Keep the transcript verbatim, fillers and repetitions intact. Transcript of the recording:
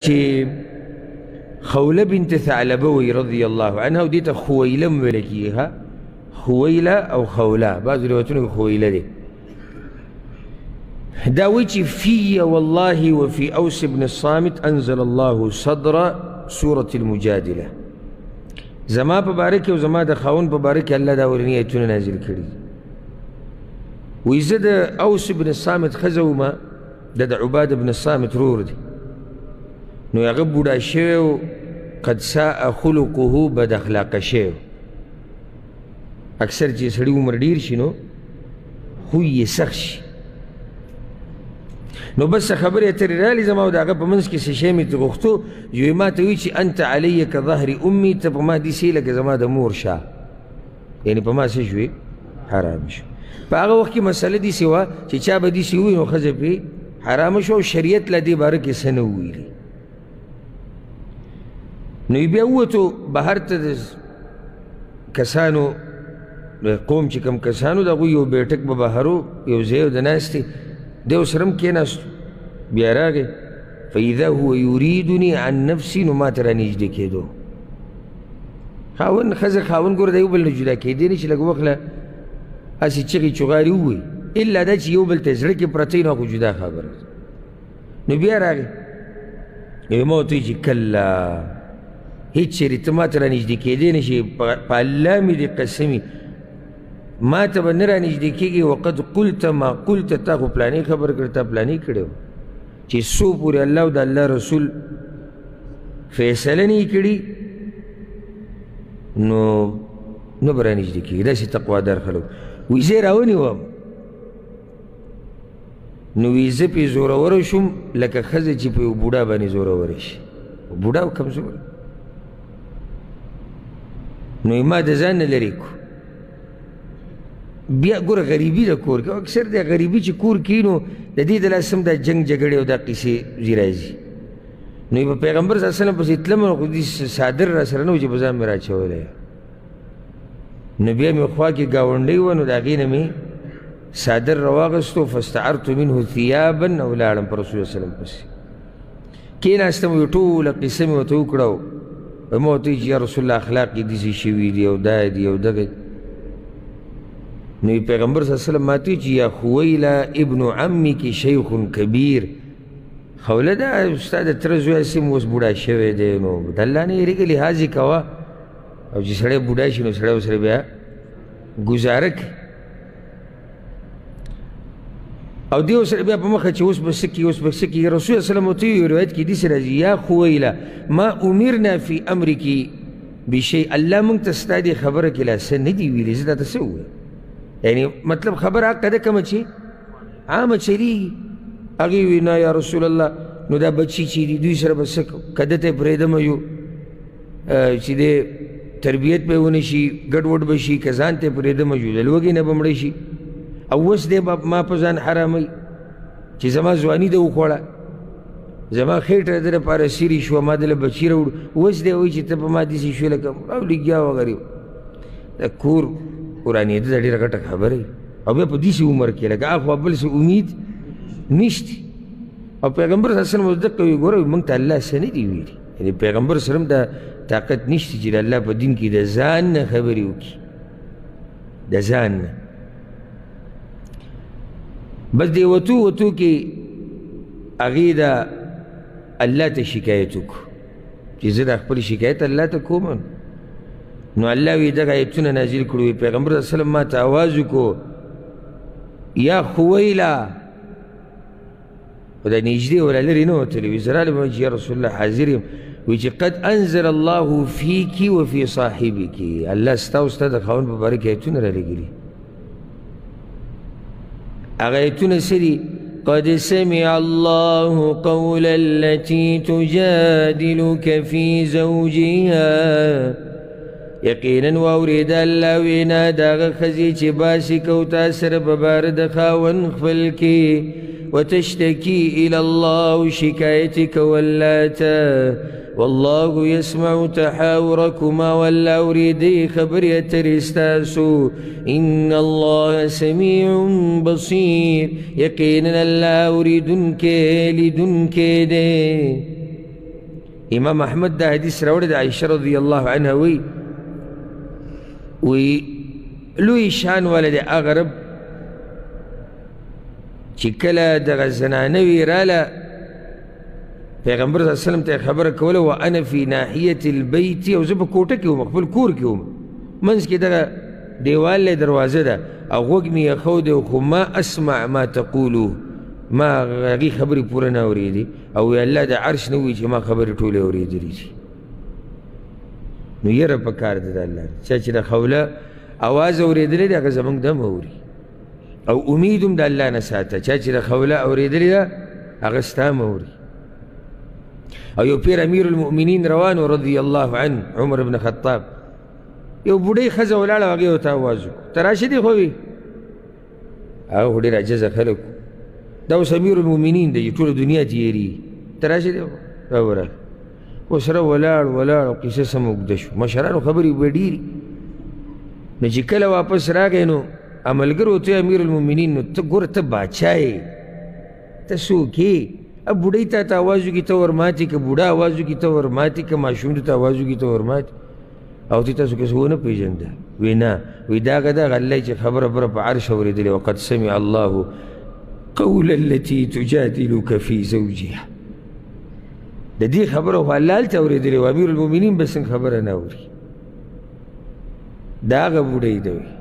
چې خوله بنت ثعلبه رضی الله عنها ودې ته خویله هم ویل کېږي ها خویله او خوله بعضو روایتونو کې خویله دی دا وایي چې في والله وفي أوس بن الصامت أنزل الله صدر سورة المجادلة زما په باره کې او زما د خاوند په باره کې الله دا ورني ایتونه نازل کړي وایي زه د اوس بن الصامت ښځه ومه د د عباده بن الصامت رور دی نو هغه بوډا شوی و قد ساء خلقه بد اخلاقه شوی اکثر چې سړي عمر ډېر شي نو خوی یې سخت شي نو بس خبرې اترې رالې زما او د هغه په منځ کې څه شی مې ترې غوښتو یو ما ته وایي چې انت علی کظهر امي ته په ما داسې لکه زما د مور شاه یعنې په ما څه شوې حرام شو په هغه وخت کې مسله داسې وه چې چا به داسې ووایي نو ښځه پرې حرامه شو او شریعت له دې باره کې څه نه وویلي نو بیا ووتو بهر ته د کسانو قوم چې کوم کسانو د هغوی یو بیټک به بهر و یو ځای و د ناستې دی ورسره هم کېناستو بیا راغی فاذا هو یریدني عن نفسي نو ما ته رانږدې کېدو خاوند ښځه خاوند ګوره د یو بل نه جدا کېدی نه چې لږ وخت له هسې چغې چغارې ووایي الا دا چې یو بل ته زړه کې پرته وي نو خو جدا خبره نو بیا راغی نو ما ورته وایي چې کله هیڅ چېرې ته ما ته رانږدې کېدی نه شي په الله مې دې قسمي ما ته به نه رانږدې کېږي وقد قلت ما قلت تا خو پلانې خبر کړې تا پلانې کړی و چې څو پورې الله او د الله رسول فیصله نه یې کړي نو نه به رانږدې کېږي داسې تقوادار خلک وایي زه یې راونیوم نو وایي زه پرې زوروره شوم لکه ښځه چې په یو بوډا باندې زوروره شي بوډا و کمزوری نو ما د ځان نه لرې کړو بیا ګوره غریبي د کور کې اکثر د غریبي چې کور کې نو د دې د لاسه هم دا جنګ جګړې او دا قیسې ځي راځي نو په پیغمبر صلی الله علیه وسلم پسې تلم نو خو دې څادر را سره نه و چې په ځان مې راچولی نو بیا مې خوا کې ګاونډۍ وه نو د هغې نه مې څادر راواغېستو فاستعرت منه ثیابا او لاړم په رسول الله وسلم پسې کېناستم ویې ټوله قیسه مې ورته وکړه ما ورته وایي چې یا رسول الله اخلاق یې داسې شوي دي او دا دي او دغه نو پیغمبر صلی الله علیه وسلم ماته چې یا خویله ابن عمک شیخ کبیر خوله دا ستا د تره زوی هسې اوس بوډا شوی دی نو د الله نه یېرېږه لحاظ یې کوه او چې سړی بوډا شي نو سړی ورسره بیا ګزاره کوي او دی ورسره بیا په مخه چې اوس به څه کي اوس به څه کي رسول صلی الله علیه وسلم یو روایت کې داسې راځي یا خویله ما امرنا فی امرک بشیء الله موږ ته ستا دې خبره کې لا څه نه دي ویلي زه درته څه ووایم یعنی مطلب خبره حقه ده کومه چې عامه چلیږي هغې وی نه یا رسول الله نو دا بچي چې دي دوی سره به څه کوو که ده ته یې پرېږدمه یو چې دی تربیت به یې ونه شي ګډوډ به شي که ځان ته یې پرېږدمه یو د لوږې نه به مړه شي او اوس دی ما په ځان حراموي چې زما ځواني ده وخوړه زما خېټه د لپاره سیرې شوه ما دله بچي راوړو اوس دی وایي چې ته په ما داسې شوې لکه او لګیا وغیرې د کور ورانېده دا ډېره غټه خبره وي او بیا په داسې عمر کې لکه اخوا بل څه امید نشته او پیغمبر صلی الله علیه وسلم دقه وایي ګوره موږ ته الله څه نه دي ویلي یعنې پیغمبر سره هم دا طاقت نشته چې د الله په دین کې د ځان نه خبرې وکړي د ځان نه بس دی وتو وتو کې هغې دا الله ته شکایت وکړو چې زه دا خپل شکایت الله ته کوم نو الله وی دغه ایتونه نازل کړو پیغمبر صلی الله علیه وسلم ما ته آواز وکړو یا خویله خو دا نږدې ولا لرې نه وتلی وي زه رالم چې یا رسول الله حاضر یم وایي چې قد انزل الله فیک وفي صاحبک الله ستا او ستا د خاوند په باره کې ایتونه رالېږلي هغه ایتونه څه دي قد سمع الله قول التي تجادلك في زوجها یقینا واورید الله وینا د هغه ښځې چې باسي کو تا سره په باره د خاوند خپل کې وتشتکي الی الله شکایت کوله ته والله يسمع تحاوركما والله اوريدي خبري اترستاسو ان الله سميع بصير، یقینا الله اوریدن کے لیدن کے دے. امام احمد دا حدیث راوړی د عائشہ رضی الله عنها وی وی لوی شان والا د هغه رب چې کله دغه زنانه وی راله پیغمبر صلی الله علیه وسلم ته خبره کوله وانا فی ناحیة البیت او زه په کوټه کې وم خپل کور کې وم منځ کې دغه دیوال دی دروازه ده او غوږ مې یې ښود خو ما اسمع ما تقولو ما هغې خبرې پوره نه اورېدې او وی الله د عرش نه وایي چې ما خبرې ټولې اورېدلې دي نو یره په کار ده د الله چا چې د خوله اواز اورېدلی دی هغه زموږ دم اوري او امید هم د الله نه ساته چا چې د خوله اورېدلې ده هغه ستا هم اوري او یو پیر امیر المؤمنین روانو رضی الله عنه عمر بن خطاب یو بوډۍ ښځه ولاړه هغې ورته اواز وکړو ته راشې دې خو وي هغه خو ډېر عجزه خلک دا اوس امیر المؤمنین دی ټوله دنیا تېرېږي ته راشې دې راورغه اوس سره ولاړ ولاړ او قصه سم اوږده شو مشرانو خبرې به ډېرې نو چې کله واپس راغی نو عملګرو ته امیر المؤمنین نو ته ګوره ته باچا یې ته څوک یې اب بوډۍ ته ته اواز وکړي ته ورماتې که بوډا اواز وکړي ته ورماتې که ماشوم ته اواز وکړي ته ورماتې او ته تاسو کس ونه پېژنده وی نه وی دا هغه دغه الله چې خبره بره په عرش اورېدلې وقد سمع الله قول التي تجادلك في زوجها د دې خبره خو الله هلته اورېدلې و امیر المؤمنین به څنګه خبره نه اوري دا هغه بوډۍ ده وی